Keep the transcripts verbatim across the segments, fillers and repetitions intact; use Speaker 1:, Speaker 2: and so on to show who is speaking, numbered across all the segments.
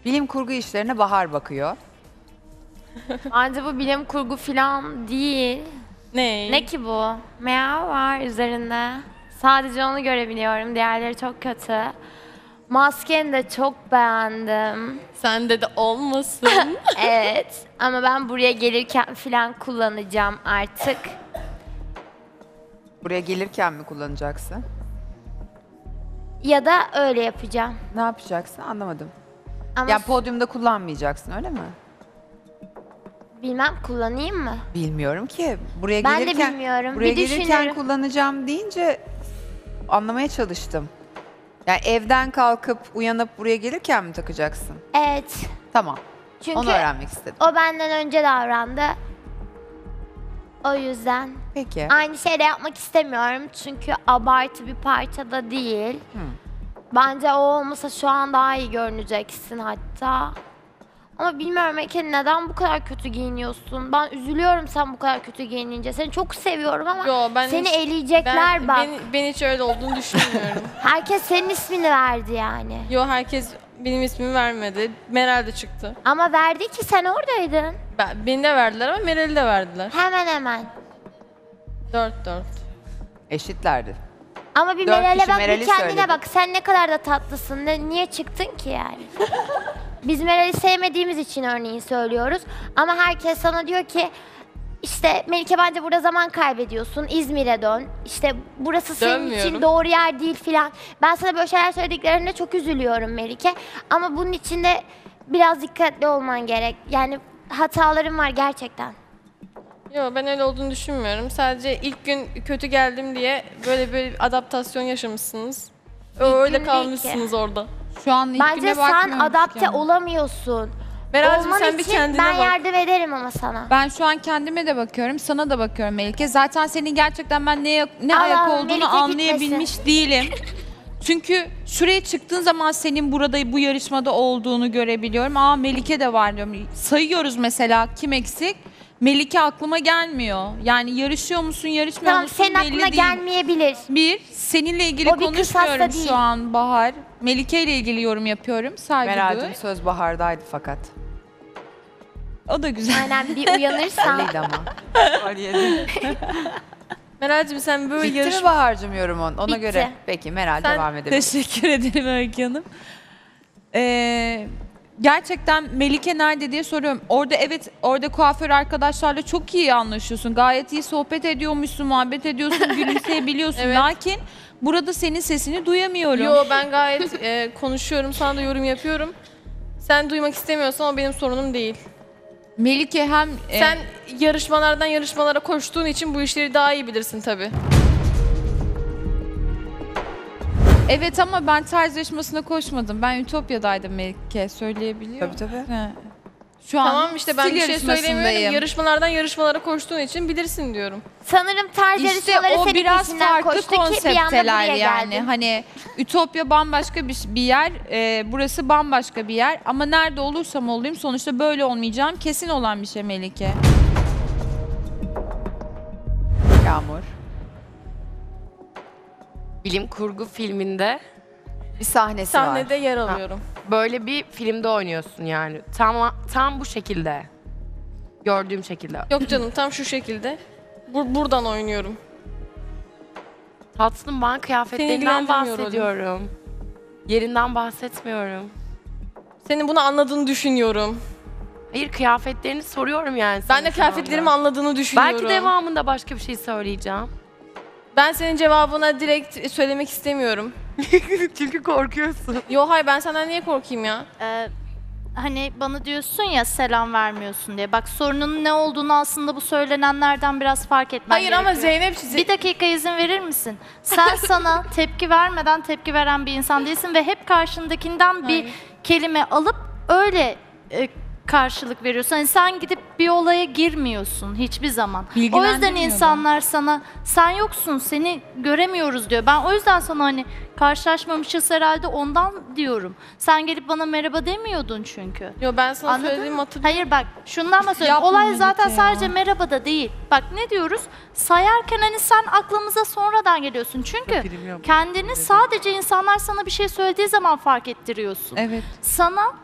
Speaker 1: Bilim kurgu işlerine Bahar bakıyor.
Speaker 2: Bence bu bilim kurgu falan değil.
Speaker 3: Ne?
Speaker 2: Ne ki bu? Meow var üzerinde. Sadece onu görebiliyorum. Diğerleri çok kötü. Maskeni de çok beğendim.
Speaker 3: Sende de olmasın.
Speaker 2: Evet. Ama ben buraya gelirken falan kullanacağım artık.
Speaker 1: Buraya gelirken mi kullanacaksın?
Speaker 2: Ya da öyle yapacağım.
Speaker 1: Ne yapacaksın? Anlamadım.
Speaker 2: Ama
Speaker 1: Ya podyumda kullanmayacaksın öyle mi?
Speaker 2: bilmem kullanayım mı?
Speaker 1: Bilmiyorum ki. Buraya
Speaker 2: Ben de
Speaker 1: gelirken
Speaker 2: bilmiyorum.
Speaker 1: buraya
Speaker 2: Bir
Speaker 1: gelirken
Speaker 2: düşünürüm.
Speaker 1: kullanacağım deyince anlamaya çalıştım. Yani evden kalkıp uyanıp buraya gelirken mi takacaksın?
Speaker 2: Evet.
Speaker 1: Tamam.
Speaker 2: Çünkü
Speaker 1: Onu öğrenmek istedim.
Speaker 2: o benden önce davrandı. O yüzden
Speaker 1: Peki.
Speaker 2: aynı şeyi de yapmak istemiyorum. Çünkü abartı bir parça da değil.
Speaker 1: Hı.
Speaker 2: Bence o olmasa şu an daha iyi görüneceksin hatta. Ama bilmiyorum Eke, neden bu kadar kötü giyiniyorsun? Ben üzülüyorum sen bu kadar kötü giyinince. Seni çok seviyorum ama
Speaker 3: Yo, ben
Speaker 2: seni
Speaker 3: hiç-
Speaker 2: eleyecekler
Speaker 3: ben,
Speaker 2: bak.
Speaker 3: Ben, ben hiç öyle olduğunu düşünmüyorum.
Speaker 2: Herkes senin ismini verdi yani.
Speaker 3: Yo, herkes benim ismimi vermedi. Meral de çıktı.
Speaker 2: Ama verdi ki sen oradaydın.
Speaker 3: Ben, beni de verdiler ama Meral'i de verdiler.
Speaker 2: Hemen hemen.
Speaker 3: Dört dört.
Speaker 1: Eşitlerdi.
Speaker 2: Ama bir
Speaker 1: Dört
Speaker 2: Meral'e
Speaker 1: kişi
Speaker 2: bak,
Speaker 1: Meral'i
Speaker 2: bir kendine
Speaker 1: söyledi.
Speaker 2: bak. Sen ne kadar da tatlısın. Ne, niye çıktın ki yani? Biz Meral'i sevmediğimiz için örneğin söylüyoruz. Ama herkes sana diyor ki işte Melike bence burada zaman kaybediyorsun. İzmir'e dön. İşte burası senin
Speaker 3: Dönmüyorum.
Speaker 2: için doğru yer değil filan. Ben sana böyle şeyler söylediklerinde çok üzülüyorum Melike. Ama bunun için de biraz dikkatli olman gerek. Yani hatalarım var gerçekten.
Speaker 3: Yo, ben öyle olduğunu düşünmüyorum. Sadece ilk gün kötü geldim diye böyle bir adaptasyon yaşamışsınız.
Speaker 2: gün
Speaker 3: Öyle
Speaker 2: değil
Speaker 3: kalmışsınız orada.
Speaker 4: Şu an ilk
Speaker 2: Bence
Speaker 4: güne
Speaker 2: sen
Speaker 4: bakmıyormuş
Speaker 2: adapte
Speaker 4: yani.
Speaker 2: olamıyorsun.
Speaker 3: Meral'cim
Speaker 2: Olman
Speaker 3: sen bir
Speaker 2: için
Speaker 3: kendine
Speaker 2: ben
Speaker 3: bak.
Speaker 2: yardım ederim ama sana.
Speaker 4: Ben şu an kendime de bakıyorum, sana da bakıyorum Melike. Zaten senin gerçekten ben ne, ne
Speaker 2: Allah,
Speaker 4: ayak olduğunu
Speaker 2: Melike
Speaker 4: anlayabilmiş değilim. Çünkü şuraya çıktığın zaman senin burada bu yarışmada olduğunu görebiliyorum. Aa, Melike de var diyorum. Sayıyoruz mesela kim eksik? Melike aklıma gelmiyor. Yani yarışıyor musun, yarışmıyor
Speaker 2: Tamam,
Speaker 4: musun
Speaker 2: senin
Speaker 4: belli
Speaker 2: aklına
Speaker 4: değil.
Speaker 2: gelmeyebilir.
Speaker 4: Bir, seninle ilgili
Speaker 2: O bir kısasta
Speaker 4: konuşmuyorum
Speaker 2: değil.
Speaker 4: şu an Bahar. Melike ile ilgili yorum yapıyorum. Saygı duy.
Speaker 1: Meral'cığım söz Bahar'daydı fakat.
Speaker 4: O da güzel.
Speaker 2: Aynen, bir uyanırsan.
Speaker 1: Öyleydi ama.
Speaker 3: Meral'cim sen böyle
Speaker 1: Bitti
Speaker 3: yarış...
Speaker 1: mi Bahar'cığım yorumun? Ona
Speaker 2: Bitti.
Speaker 1: göre. Peki Meral
Speaker 3: Sen-
Speaker 1: devam edebilir.
Speaker 4: Teşekkür ederim Öykü Hanım. Ee, gerçekten Melike nerede diye soruyorum. Orada evet, orada kuaför arkadaşlarla çok iyi anlaşıyorsun. Gayet iyi sohbet ediyormuşsun, muhabbet ediyorsun, gülümseyebiliyorsun.
Speaker 3: Evet.
Speaker 4: Lakin burada senin sesini duyamıyorum.
Speaker 3: Yo, ben gayet e, konuşuyorum, sana da yorum yapıyorum. Sen duymak istemiyorsan o benim sorunum değil.
Speaker 4: Melike hem... e,
Speaker 3: Sen yarışmalardan yarışmalara koştuğun için bu işleri daha iyi bilirsin tabii.
Speaker 4: evet ama ben tarz yarışmasına koşmadım. Ben Ütopya'daydım Melike, söyleyebiliyor
Speaker 1: Tabii tabii.
Speaker 4: He. Şu an
Speaker 3: Tamam işte ben
Speaker 4: stil
Speaker 3: bir şey söylemiyorum.
Speaker 4: yarışmasındayım.
Speaker 3: Yarışmalardan yarışmalara koştuğun için bilirsin diyorum.
Speaker 2: Sanırım tarz
Speaker 4: İşte
Speaker 2: yarışmaları
Speaker 4: o
Speaker 2: senin
Speaker 4: biraz
Speaker 2: peşinden
Speaker 4: farklı
Speaker 2: koştu ki bir anda
Speaker 4: konsepteler
Speaker 2: buraya
Speaker 4: yani.
Speaker 2: geldin.
Speaker 4: Hani Ütopya bambaşka bir, bir yer, e, burası bambaşka bir yer. Ama nerede olursam olayım sonuçta böyle olmayacağım kesin olan bir şey Melike.
Speaker 1: Yağmur.
Speaker 5: Bilim kurgu filminde
Speaker 1: Bir sahnesi
Speaker 3: Sahnede
Speaker 1: var.
Speaker 3: yer alıyorum.
Speaker 5: böyle bir filmde oynuyorsun yani. Tam tam bu şekilde. Gördüğüm şekilde.
Speaker 3: Yok canım, tam şu şekilde. Bur- buradan oynuyorum.
Speaker 5: Tatlım, ben
Speaker 3: Seni
Speaker 5: kıyafetlerinden
Speaker 3: ilgilendirmiyor
Speaker 5: bahsediyorum. Yerinden bahsetmiyorum.
Speaker 3: Senin bunu anladığını düşünüyorum.
Speaker 5: Hayır, kıyafetlerini soruyorum yani sana
Speaker 3: Ben de
Speaker 5: şu
Speaker 3: kıyafetlerimi
Speaker 5: anda.
Speaker 3: anladığını düşünüyorum.
Speaker 5: Belki devamında başka bir şey söyleyeceğim.
Speaker 3: Ben senin cevabına direkt söylemek istemiyorum.
Speaker 5: Çünkü korkuyorsun.
Speaker 3: Yo, hayır, ben senden niye korkayım ya?
Speaker 6: Ee, hani bana diyorsun ya selam vermiyorsun diye. Bak, sorunun ne olduğunu aslında bu söylenenlerden biraz fark etmen
Speaker 3: Hayır ama
Speaker 6: gerekiyor.
Speaker 3: Zeynep...
Speaker 6: Bir dakika izin verir misin? Sen sana tepki vermeden tepki veren bir insan değilsin ve hep karşındakinden bir
Speaker 3: Hayır.
Speaker 6: kelime alıp öyle e, karşılık veriyorsun. Hani sen gidip bir olaya girmiyorsun hiçbir zaman. O yüzden
Speaker 4: Bilgilendirmiyor da.
Speaker 6: insanlar sana sen yoksun, seni göremiyoruz diyor. Ben o yüzden sana hani karşılaşmamışız herhalde ondan diyorum. Sen gelip bana merhaba demiyordun çünkü.
Speaker 3: Yo, ben sana
Speaker 6: Anladın
Speaker 3: söylediğimi
Speaker 6: mı?
Speaker 3: hatırlıyorum.
Speaker 6: Hayır bak, şundan bahsediyorum.
Speaker 4: Yapma
Speaker 6: Olay
Speaker 4: Melike
Speaker 6: zaten
Speaker 4: ya.
Speaker 6: sadece merhaba da değil. Bak ne diyoruz? Sayarken hani sen aklımıza sonradan geliyorsun. Çünkü kendini sadece insanlar sana bir şey söylediği zaman fark ettiriyorsun.
Speaker 4: Evet.
Speaker 6: Sana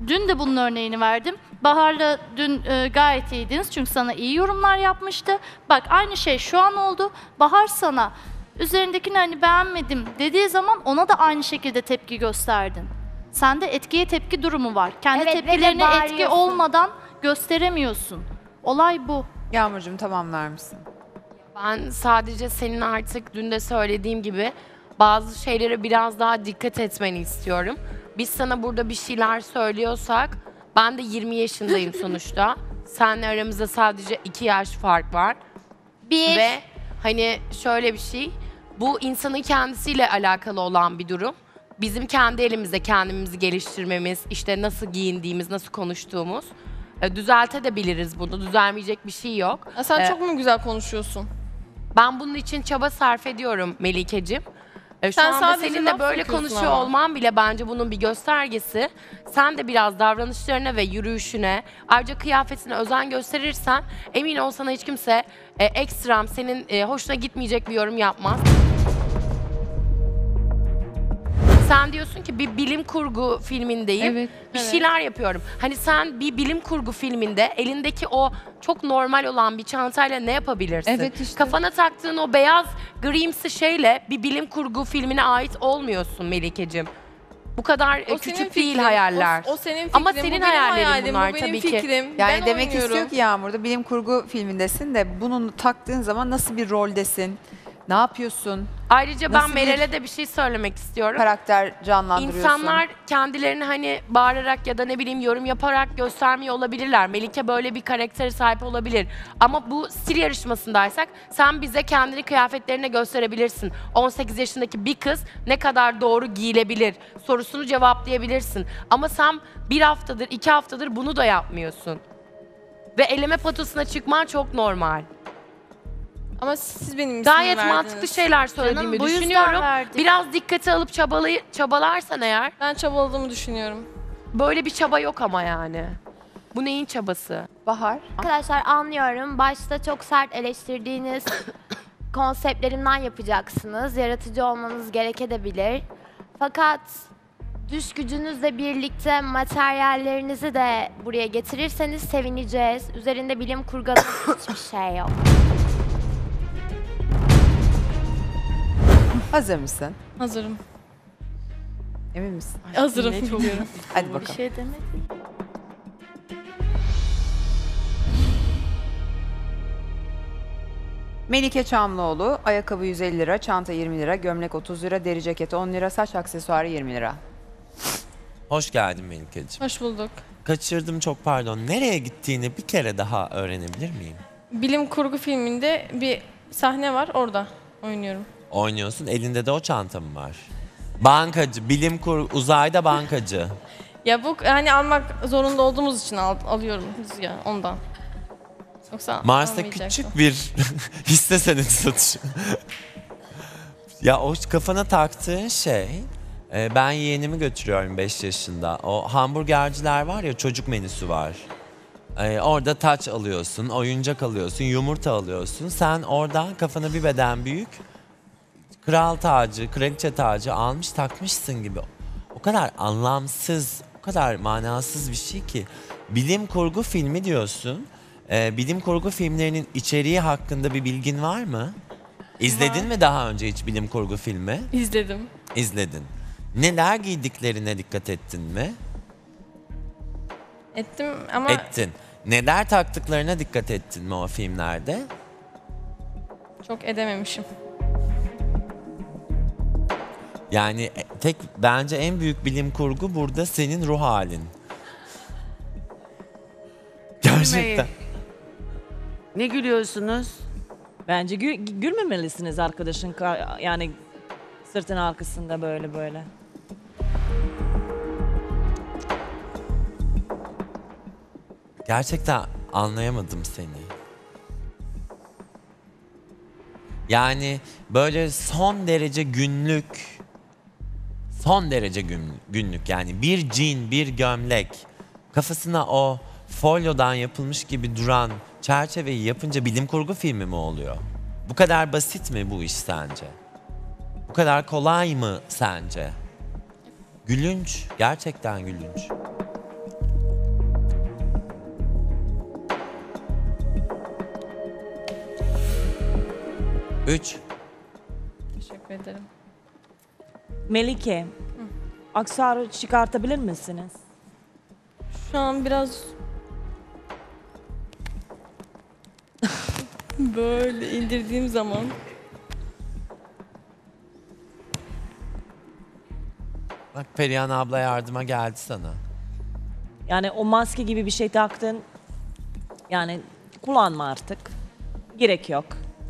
Speaker 6: dün de bunun örneğini verdim. Bahar'la dün e, gayet iyiydiniz çünkü sana iyi yorumlar yapmıştı. Bak aynı şey şu an oldu. Bahar sana üzerindekini hani beğenmedim dediği zaman ona da aynı şekilde tepki gösterdin. Sende etkiye tepki durumu var. Kendi
Speaker 2: Evet, ve de
Speaker 6: tepkilerine etki
Speaker 2: bağırıyorsun.
Speaker 6: olmadan gösteremiyorsun. Olay bu.
Speaker 1: Yağmurcuğum tamamlar mısın?
Speaker 5: Ben sadece senin artık dün de söylediğim gibi bazı şeylere biraz daha dikkat etmeni istiyorum. Biz sana burada bir şeyler söylüyorsak, ben de yirmi yaşındayım sonuçta. Seninle aramızda sadece iki yaş fark var.
Speaker 2: Bir,
Speaker 5: Ve hani şöyle bir şey, bu insanın kendisiyle alakalı olan bir durum. Bizim kendi elimizde kendimizi geliştirmemiz, işte nasıl giyindiğimiz, nasıl konuştuğumuz. E, düzeltebiliriz bunu, düzelmeyecek bir şey yok.
Speaker 3: Ya sen
Speaker 5: E,
Speaker 3: çok mu güzel konuşuyorsun?
Speaker 5: Ben bunun için çaba sarf ediyorum Melikeciğim. E, Şu
Speaker 3: Sen
Speaker 5: anda
Speaker 3: sadece
Speaker 5: seninle
Speaker 3: laf
Speaker 5: böyle
Speaker 3: yapıyorsun
Speaker 5: konuşuyor
Speaker 3: ama.
Speaker 5: olman bile bence bunun bir göstergesi. Sen de biraz davranışlarına ve yürüyüşüne, ayrıca kıyafetine özen gösterirsen emin ol sana hiç kimse e, ekstrem, senin e, hoşuna gitmeyecek bir yorum yapmaz. Sen diyorsun ki bir bilim kurgu filmindeyim.
Speaker 4: Evet,
Speaker 5: bir
Speaker 3: evet.
Speaker 5: şeyler yapıyorum. Hani sen bir bilim kurgu filminde elindeki o çok normal olan bir çantayla ne yapabilirsin?
Speaker 4: Evet işte.
Speaker 5: Kafana taktığın o beyaz grimsi şeyle bir bilim kurgu filmine ait olmuyorsun Melikeciğim. Bu kadar e,
Speaker 3: O
Speaker 5: küçük
Speaker 3: senin
Speaker 5: değil
Speaker 3: fikrin.
Speaker 5: hayaller.
Speaker 3: O, o senin fikrin.
Speaker 5: Ama
Speaker 3: bu
Speaker 5: senin
Speaker 3: benim
Speaker 5: hayallerin
Speaker 3: hayalim,
Speaker 5: bunlar
Speaker 3: bu benim
Speaker 5: tabii ki.
Speaker 3: fikrim.
Speaker 1: Yani
Speaker 3: ben
Speaker 1: demek
Speaker 3: oynuyorum.
Speaker 1: istiyor ki Yağmur'da bilim kurgu filmindesin de bunu taktığın zaman nasıl bir roldesin? Ne yapıyorsun?
Speaker 5: Ayrıca ben
Speaker 1: Nasıl bir
Speaker 5: Meral'e de bir şey söylemek istiyorum.
Speaker 1: Karakter canlandırıyorsun.
Speaker 5: İnsanlar kendilerini hani bağırarak ya da ne bileyim yorum yaparak göstermiyor olabilirler. Melike böyle bir karaktere sahip olabilir. Ama bu stil yarışmasındaysak sen bize kendini kıyafetlerine gösterebilirsin. on sekiz yaşındaki bir kız ne kadar doğru giyilebilir sorusunu cevaplayabilirsin. Ama sen bir haftadır, iki haftadır bunu da yapmıyorsun. Ve eleme patosuna çıkman çok normal.
Speaker 3: Ama siz benim ismimi
Speaker 5: Gayet
Speaker 3: verdiniz.
Speaker 5: mantıklı şeyler söylediğimi
Speaker 6: bu yüzden
Speaker 5: düşünüyorum.
Speaker 6: verdik.
Speaker 5: Biraz dikkate alıp çabalay çabalarsan eğer,
Speaker 3: Ben çabaladığımı düşünüyorum.
Speaker 5: böyle bir çaba yok ama yani. Bu neyin çabası?
Speaker 1: Bahar.
Speaker 2: arkadaşlar anlıyorum. Başta çok sert eleştirdiğiniz konseptlerimden yapacaksınız. Yaratıcı olmanız gerekebilir. Fakat düş gücünüzle birlikte materyallerinizi de buraya getirirseniz sevineceğiz. Üzerinde bilim kurgu adı hiçbir şey yok.
Speaker 1: Hazır mısın?
Speaker 3: Hazırım.
Speaker 1: Emin misin?
Speaker 3: Hazırım biliyorum.
Speaker 1: Hadi
Speaker 6: Bir
Speaker 1: bakalım.
Speaker 6: şey demedim.
Speaker 1: Melike Çamlıoğlu, ayakkabı yüz elli lira, çanta yirmi lira, gömlek otuz lira, deri ceket on lira, saç aksesuarı yirmi lira.
Speaker 7: Hoş geldin Melike'ciğim.
Speaker 3: Hoş bulduk.
Speaker 7: Kaçırdım çok pardon. Nereye gittiğini bir kere daha öğrenebilir miyim?
Speaker 3: Bilim kurgu filminde bir sahne var, orada oynuyorum.
Speaker 7: Oynuyorsun, elinde de o çanta mı var? Bankacı, bilim kur, uzayda bankacı.
Speaker 3: Ya bu hani almak zorunda olduğumuz için al, alıyorum biz ya ondan. Yoksa
Speaker 7: Mars'ta
Speaker 3: almayacaktım.
Speaker 7: küçük bir hisse senedi satışı. Ya o kafana taktığın şey, e, ben yeğenimi götürüyorum beş yaşında. O hamburgerciler var ya, çocuk menüsü var. E, orada taç alıyorsun, oyuncak alıyorsun, yumurta alıyorsun. Sen oradan kafana bir beden büyük, kral tacı, kraliçe tacı almış takmışsın gibi. O kadar anlamsız, o kadar manasız bir şey ki. Bilim kurgu filmi diyorsun. Ee, bilim kurgu filmlerinin içeriği hakkında bir bilgin var mı? İzledin
Speaker 3: Var.
Speaker 7: mi daha önce hiç bilim kurgu filmi?
Speaker 3: İzledim.
Speaker 7: İzledin. Neler giydiklerine dikkat ettin mi?
Speaker 3: Ettim ama
Speaker 7: Ettin. Neler taktıklarına dikkat ettin mi o filmlerde?
Speaker 3: çok edememişim.
Speaker 7: Yani e, tek bence en büyük bilim kurgu burada senin ruh halin. Gerçekten.
Speaker 8: Ne gülüyorsunuz?
Speaker 9: Bence gü- gülmemelisiniz arkadaşın ka- yani sırtın arkasında böyle böyle.
Speaker 7: Gerçekten anlayamadım seni. Yani böyle son derece günlük, son derece gün, günlük yani bir cin, bir gömlek, kafasına o folyodan yapılmış gibi duran çerçeveyi yapınca bilim kurgu filmi mi oluyor? Bu kadar basit mi bu iş sence? Bu kadar kolay mı sence? Gülünç, gerçekten gülünç. Üç.
Speaker 3: Teşekkür ederim.
Speaker 9: Melike, aksesuarı çıkartabilir misiniz?
Speaker 3: Şu an biraz böyle indirdiğim zaman
Speaker 7: Bak Perihan abla yardıma geldi sana.
Speaker 9: Yani o maske gibi bir şey taktın. Yani kullanma artık. Gerek yok.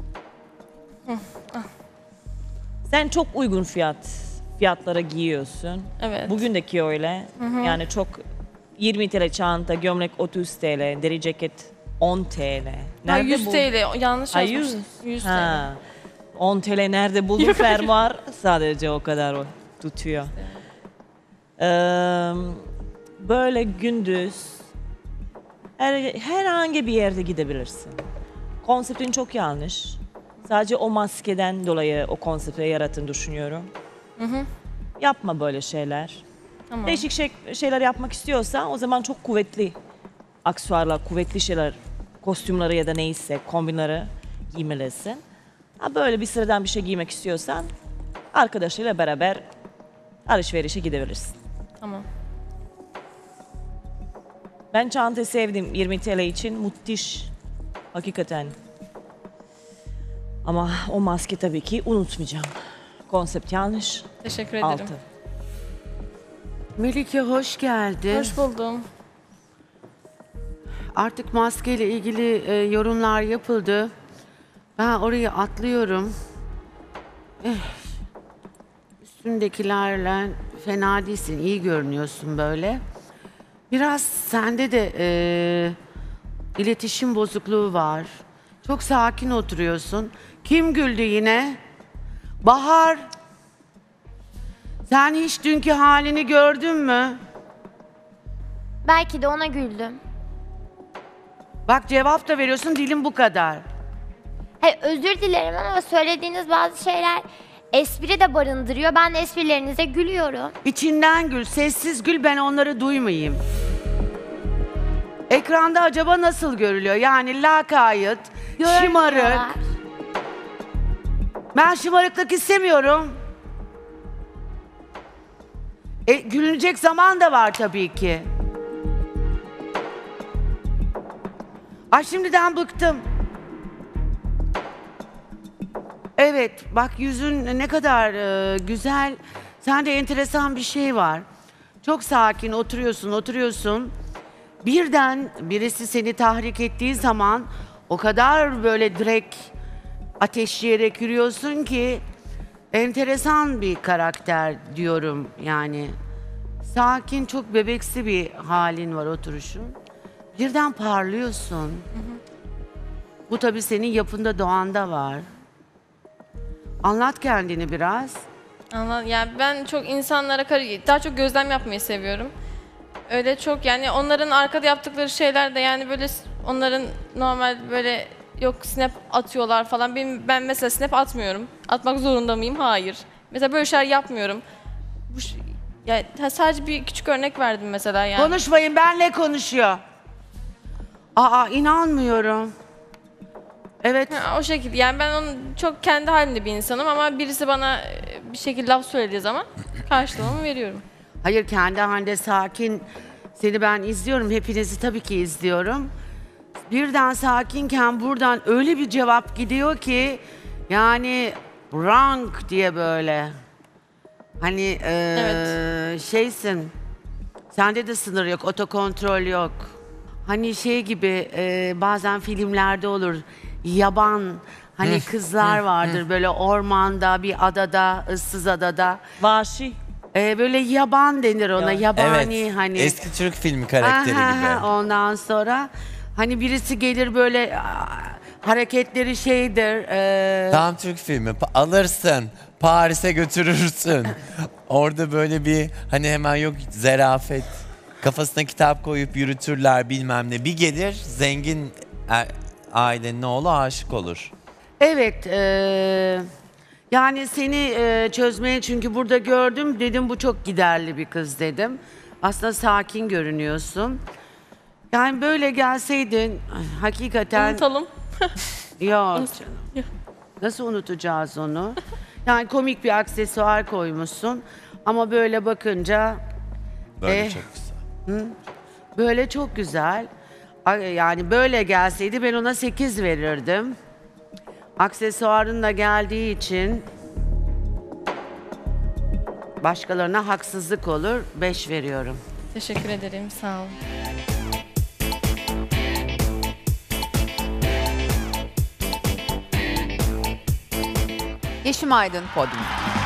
Speaker 9: Sen çok uygun fiyat fiyatlara giyiyorsun.
Speaker 3: evet.
Speaker 9: Bugündeki öyle. Yani çok yirmi T L çanta, gömlek otuz T L, deri ceket on T L.
Speaker 3: Ha,
Speaker 9: Nerede
Speaker 3: yüz
Speaker 9: bu-
Speaker 3: T L yanlış
Speaker 9: Ha,
Speaker 3: yazmışsın. yüz T L.
Speaker 9: Ha. on T L nerede buldun fermuar? Sadece o kadar o tutuyor. Ee, böyle gündüz her, herhangi bir yerde gidebilirsin. Konseptin çok yanlış. Sadece o maskeden dolayı o konsepti yarattığını düşünüyorum. Yapma böyle şeyler.
Speaker 3: Tamam.
Speaker 9: Değişik şey, şeyler yapmak istiyorsan o zaman çok kuvvetli aksesuarlar, kuvvetli şeyler, kostümleri ya da neyse kombinleri giymelisin. Ha böyle bir sıradan bir şey giymek istiyorsan arkadaşlarıyla beraber alışverişe gidebilirsin.
Speaker 3: Tamam.
Speaker 9: Ben çantayı sevdim yirmi T L için müthiş. Hakikaten. Ama o maske tabii ki unutmayacağım. Konsept yanlış.
Speaker 3: Teşekkür ederim.
Speaker 9: Altı.
Speaker 8: Melike hoş geldin.
Speaker 3: Hoş buldum.
Speaker 8: Artık maskeyle ilgili e, yorumlar yapıldı. Ben orayı atlıyorum. Eh, üstündekilerle fena değilsin, iyi görünüyorsun böyle. Biraz sende de e, iletişim bozukluğu var. Çok sakin oturuyorsun. Kim güldü yine? Bahar. Sen hiç dünkü halini gördün mü?
Speaker 2: Belki de ona güldüm.
Speaker 8: Bak cevap da veriyorsun, dilin bu kadar.
Speaker 2: Hayır, özür dilerim ama söylediğiniz bazı şeyler espri de barındırıyor. Ben de esprilerinize gülüyorum.
Speaker 8: İçinden gül, sessiz gül, ben onları duymayayım. Ekranda acaba nasıl görülüyor? Yani lakayt, şımarık.
Speaker 2: Görmüyorlar.
Speaker 8: Ben şımarıklık istemiyorum. E, gülünecek zaman da var tabii ki. Ay şimdiden bıktım. Evet, bak yüzün ne kadar e, güzel. Sende enteresan bir şey var. Çok sakin oturuyorsun, oturuyorsun. Birden birisi seni tahrik ettiği zaman o kadar böyle direkt ateşleyerek yürüyorsun ki enteresan bir karakter diyorum yani. Sakin, çok bebeksi bir halin var, oturuşun. Birden parlıyorsun. Bu tabii senin yapında, doğanda var. Anlat kendini biraz.
Speaker 3: Anladım. Yani ben çok insanlara kar- daha çok gözlem yapmayı seviyorum. Öyle çok yani onların arkada yaptıkları şeyler de yani böyle s- onların normal böyle yok snap atıyorlar falan. Benim, ben mesela snap atmıyorum. Atmak zorunda mıyım? Hayır. Mesela böyle şeyler yapmıyorum. Bu ş- ya ha, sadece bir küçük örnek verdim mesela yani.
Speaker 8: Konuşmayın, benle konuşuyor. Aa, inanmıyorum. Evet.
Speaker 3: Ha, o şekilde yani ben onun çok kendi halinde bir insanım ama birisi bana e, bir şekilde laf söylediği zaman karşılığımı veriyorum.
Speaker 8: Hayır, kendi halinde sakin. Seni ben izliyorum, hepinizi tabii ki izliyorum. Birden sakinken buradan öyle bir cevap gidiyor ki yani rank diye böyle. Hani eee,
Speaker 3: Evet.
Speaker 8: şeysin. Sende de sınır yok, otokontrol yok. Hani şey gibi eee, bazen filmlerde olur. Yaban hani kızlar vardır böyle ormanda, bir adada, ıssız adada.
Speaker 9: Vahşi.
Speaker 8: Ee, böyle yaban denir ona,
Speaker 9: Ya.
Speaker 8: yabani
Speaker 7: Evet.
Speaker 8: hani.
Speaker 7: Eski Türk filmi karakteri
Speaker 8: Aha,
Speaker 7: gibi.
Speaker 8: aha, ondan sonra hani birisi gelir böyle aa, hareketleri şeydir. e,
Speaker 7: Tam Türk filmi. Pa- alırsın. Paris'e götürürsün. Orada böyle bir hani hemen yok zerafet. Kafasına kitap koyup yürütürler bilmem ne. Bir gelir zengin er- ailenin oğlu aşık olur.
Speaker 8: Evet. e, yani seni e, çözmeye çünkü burada gördüm, dedim bu çok giderli bir kız dedim. Aslında sakin görünüyorsun. Yani böyle gelseydin ay, hakikaten
Speaker 3: Unutalım.
Speaker 8: yok canım. Nasıl unutacağız onu? Yani komik bir aksesuar koymuşsun ama böyle bakınca
Speaker 7: Böyle
Speaker 8: Eh.
Speaker 7: çok güzel.
Speaker 8: böyle çok güzel. Ay, yani böyle gelseydi ben ona sekiz verirdim. Aksesuarın da geldiği için başkalarına haksızlık olur. beş veriyorum.
Speaker 3: Teşekkür ederim. Sağ olun.
Speaker 1: Yeşim Aydın podyum.